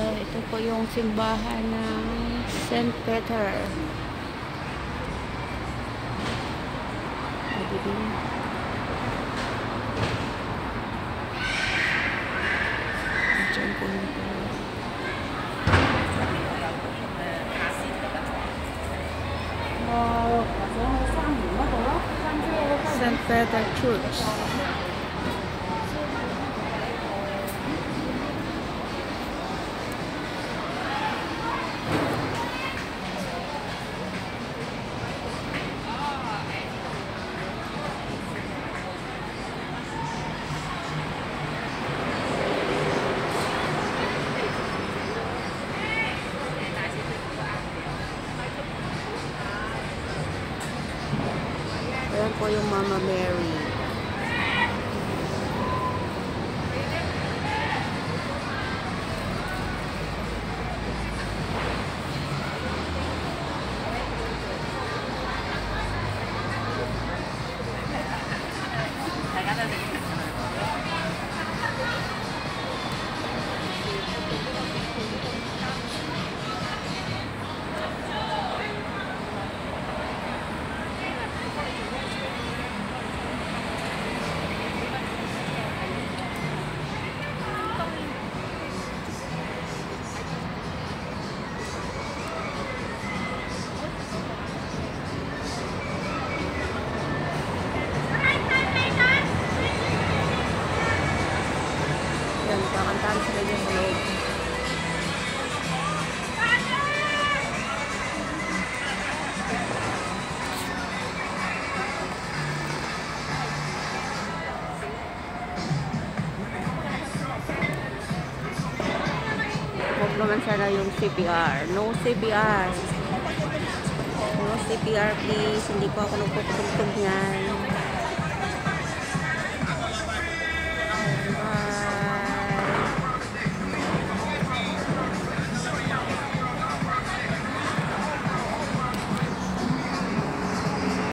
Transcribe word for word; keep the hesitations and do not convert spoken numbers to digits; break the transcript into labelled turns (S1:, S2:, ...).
S1: ito po yung simbahan ng Saint Peter. Madilim. Diyan po nito. Saint Peter Church. Ayan po yung Mama Mary. Kakantahan sila dyan sa loob. Huwag naman sana yung C P R. No C P R. No C P R please. Hindi po ako nagpuputugtog niyan.